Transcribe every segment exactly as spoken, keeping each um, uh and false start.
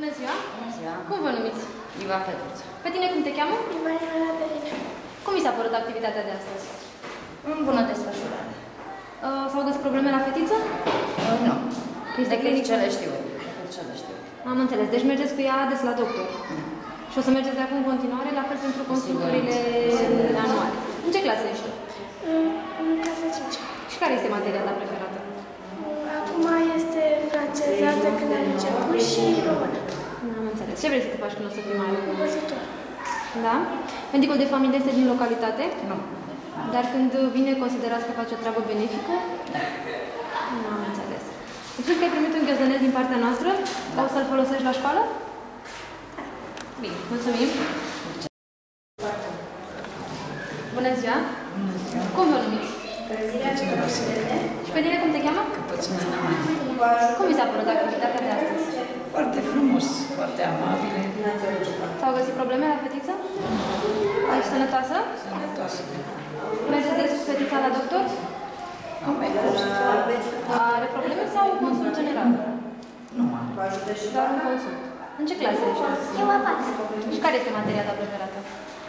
Bună ziua! Bună ziua! Cum vă numiți? Iva Petruță. Pe tine cum te cheamă? Ivana Adelina. Cum mi s-a părut activitatea de astăzi? În bună desfășurare. Uh, S-au găsit probleme la fetiță? Uh, nu. Este Decât ce le clinică? știu. Decât ce le știu. Am înțeles. Deci mergeți cu ea des la doctor. Da. Și o să mergeți de acum în continuare, la fel pentru consulturile anuale. În ce clasă ești tu? În clasa cinci. Și care este materia ta preferată? Acum este franceză, de când am început, și română. Am înțeles. Ce vrei să te faci când o să fii mare? Învățător. Da? Medicul de familie este din localitate? Nu. Dar când vine, considerați că face o treabă benefică? Da. Nu am înțeles. Îți că ai primit un ghiozdanel din partea noastră? Da. O să-l folosești la școală? Da. Bine, mulțumim. Bună ziua! Bună ziua! Cum vă numiți? Și pe tine cum te cheamă? Căpățâna Cum vi s-a părut activitatea de astăzi? Foarte frumos, foarte amabile. S-au găsit probleme la fetiță? Ești sănătoasă? Sănătoasă. Mergeți des cu fetița la doctor? Am mai fost. Are probleme sau un consult general? Nu are. Doar un consult. În ce clasă ești? Eu a patra. Și care este materia ta preferată?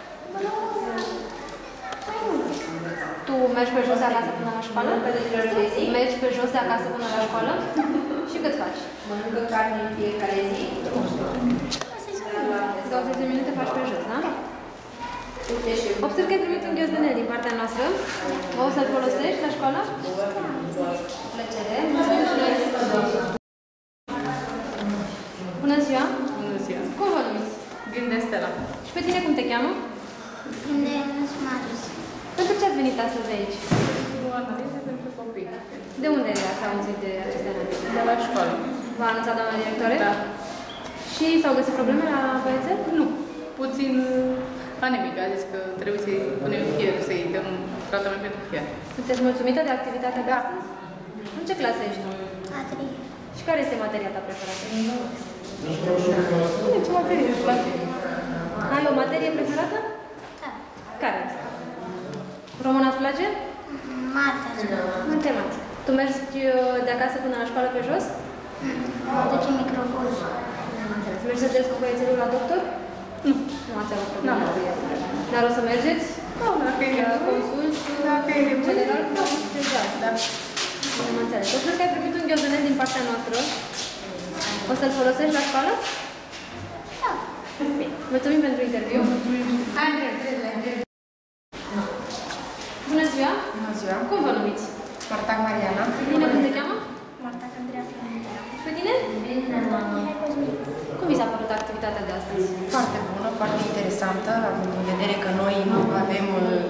Tu mergi pe jos de acasă până la școală? Mergi pe jos de acasă până la școală? Și cât faci? Mănâncă carne în fiecare zi? douăzeci de minute faci pe jos, da? Observ că ai primit un ghiozdanel din partea noastră. O să-l folosești la școală? Cu plăcere. Mulțumim și noi. Bună ziua! Bună ziua! Cum vă numiți? Din de Stella. Și pe tine cum te cheamă? Unde nu-ți Marius. Pentru ce ați venit astăzi aici? O analiză pentru copii. De unde ați auzit de aceste analize? De la școală. V-a anunțat doamna directoare? Da. Și s-au găsit probleme la băiețel? Nu. Puțin anemic. A zis că trebuie să-i punem fier, să-i dăm tratament pentru fier. Sunteți mulțumită de activitatea de Da. astăzi? În ce clasă ești tu? Adrie. Și care este materia ta preferată? Nu, ce materie își place. Ai o materie preferată? Da. Care este? Româna îți place? Matematică. Matematică. Tu mergi uh, de acasă până la școală pe jos? Duce microbuz. Am înțeles. Mergeți des cu băiețelul la doctor? Nu. Nu ați avut probleme Nu. cu el. Dar o să mergeți? Da, dacă e La nevoie. consult? Dacă e nevoie. General? Da. Exact. Da. Am înțeles. Eu cred că ai primit un ghiozdanel din partea noastră. O să-l folosești la școală? Da. Bine. Mulțumim pentru interviu. Bună ziua! Bună ziua! Cum vă numiți? Spartac Mariana. Tine cum te cheamă? Marta Andreea Filintea. Și pe tine? Mihai Cosmin. Cum vi s-a părut activitatea de astăzi? Foarte bună, foarte interesantă, având în vedere că noi nu avem uh,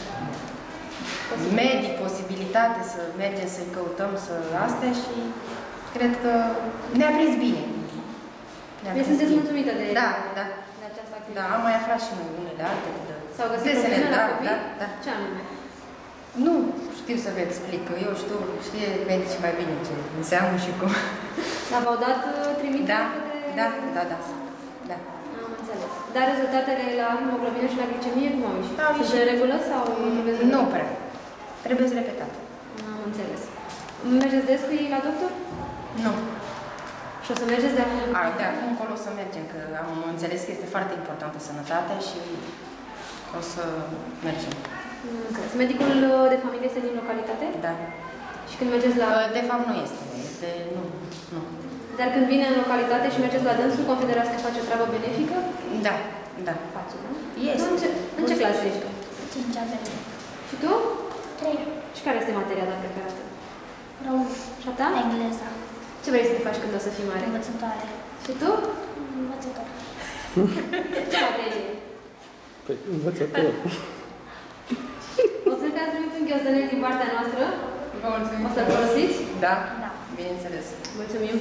medic, posibilitate să mergem să-i căutăm să astea și cred că ne-a prins bine. Ne-a Deci prins sunteți bine. mulțumită de, Da, da. de această Da, activitate? am mai aflat și noi unele altele. De S-au găsit desene, probleme la da, copii? da, da. Ce anume? Nu știu să vă explic, că eu știu, știe medici mai bine ce înseamnă și cum. Dar v-au dat uh, trimitere Da, de... da, da, da. da. Am înțeles. Dar rezultatele la hemoglobină și la glicemie cum au ieșit? Au Sunt ieșit. de regulă sau trebuie să... Nu prea. Trebuie să repetat. Am înțeles. Mergeți des cu ei la doctor? Nu. Și o să mergeți de acum? A, de acum încolo o să mergem, că am înțeles că este foarte importantă sănătatea și o să mergem. Am înțeles. Medicul de familie este din localitate? Da. Și când mergeți la... De fapt nu este. Este... Nu. Nu. Dar când vine în localitate și mergeți la dânsul, considerați că face o treabă benefică? Da. Da. Face, nu? Este. În ce, în ce clasă ești tu? Cinci avem. Și tu? Trei. Și care este materia ta preferată? Român. Și a ta? Engleza. Ce vrei să te faci când o să fii mare? Învățătoare. Și tu? Învățător. Ce materie? Păi, învățător. O să că ați primit un ghiozdanel din partea noastră. Vă mulțumim. O să-l folosiți? Da? Da. Bineînțeles. Mulțumim.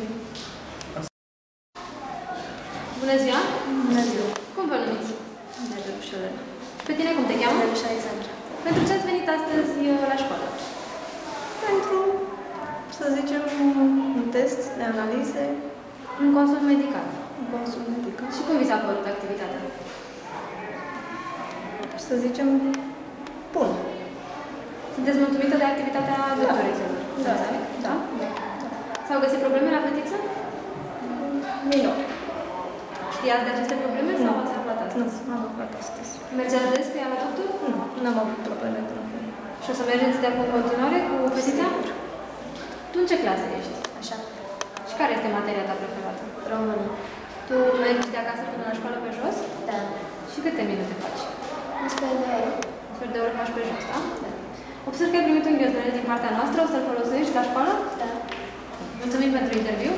Bună ziua! Bună ziua. Cum vă numiți? Andreea Rușelena. Și pe tine cum te cheamă? Andreea Alexandra. Pentru ce ați venit astăzi la școală? Pentru, să zicem, un test de analize, Un consult medical. un consult medical. Și cum vi s-a părut activitatea? Să zicem, bun. Sunteți mulțumită de activitatea doctorițelor? Da. Înțeleg? Da. S-au găsit probleme la fetiță? Minor. Știați de aceste probleme sau ați aflat Nu, astăzi? am aflat astăzi. Mergeați des cu ea la doctor? Nu, n-am avut probleme până acum. Și o să mergeți de acum în continuare cu fetița? Tu în ce clasă ești? Așa. Și care este materia ta preferată? Român. Tu mergi de acasă până la școală pe jos? Da. Și câte minute faci? unsprezece de euro. Un sfert de oră faci pe jos, da? Da. Observ că ai primit un ghiozdanel din partea noastră, o să-l folosești la școală? Da. Mulțumim pentru interviu.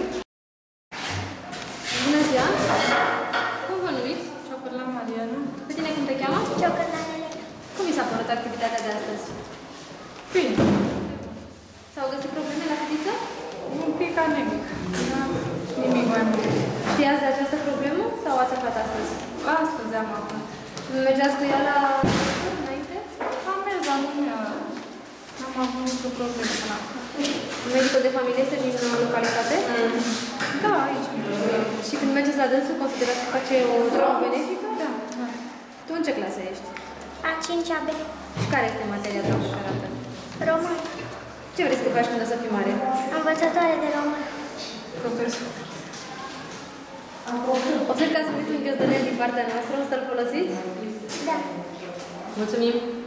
Bună ziua! Cum vă numiți? Ciocăr la Mariana. Pe tine cum te cheamă? Ciocăr la Elena. Cum mi s-a părut activitatea de astăzi? Bine. S-au găsit probleme la fetiță? Un pic anemic. Da, nimic mai mult. Știați de această problemă sau ați aflat astăzi? Astăzi am aflat. Mergeați cu ea la înainte? Am mers, dar nu mi-a... N-am avut nicio problemă până acum. Medicul de familie este din localitate? Da, aici. Și când mergeți la dânsul, considerați că face o treabă benefică? Da, da. Tu în ce clasă ești? A cincea B. Și care este materia ta preferată? Român. Ce vrei să te faci când o să fii mare? Învățătoare de român. Profesor. Observ că ați primit un ghiozdanel din partea noastră, o să-l folosiți? Da. Mulțumim!